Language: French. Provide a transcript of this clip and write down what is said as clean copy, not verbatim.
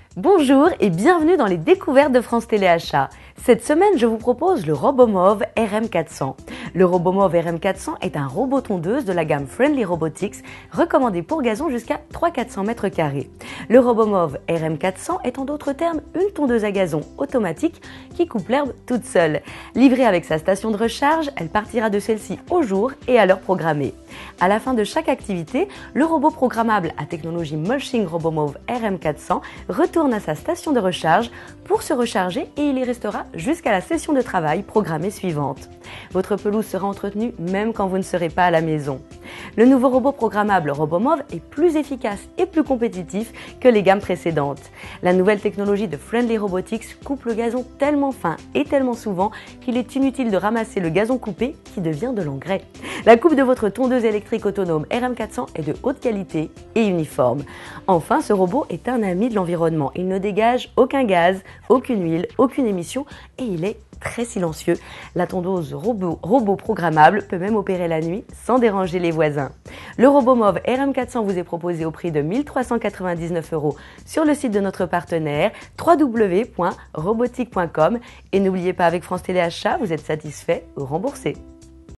Bonjour et bienvenue dans les découvertes de France Télé Achat. Cette semaine, je vous propose le Robomov RM400. Le Robomov RM400 est un robot tondeuse de la gamme Friendly Robotics, recommandé pour gazon jusqu'à 300-400 mètres carrés. Le Robomov RM400 est en d'autres termes une tondeuse à gazon automatique qui coupe l'herbe toute seule. Livrée avec sa station de recharge, elle partira de celle-ci au jour et à l'heure programmée. À la fin de chaque activité, le robot programmable à technologie Mulching Robomov RM400 retourne à sa station de recharge pour se recharger et il y restera jusqu'à la session de travail programmée suivante. Votre pelouse sera entretenue même quand vous ne serez pas à la maison. Le nouveau robot programmable Robomov est plus efficace et plus compétitif que les gammes précédentes. La nouvelle technologie de Friendly Robotics coupe le gazon tellement fin et tellement souvent qu'il est inutile de ramasser le gazon coupé qui devient de l'engrais. La coupe de votre tondeuse électrique autonome RM400 est de haute qualité et uniforme. Enfin, ce robot est un ami de l'environnement. Il ne dégage aucun gaz, aucune huile, aucune émission et il est très silencieux. La tondeuse robot programmable peut même opérer la nuit sans déranger les voisins. Le Robomov RM400 vous est proposé au prix de 1 399 € sur le site de notre partenaire www.robotique.com et n'oubliez pas, avec France Télé Achat, vous êtes satisfait ou remboursé.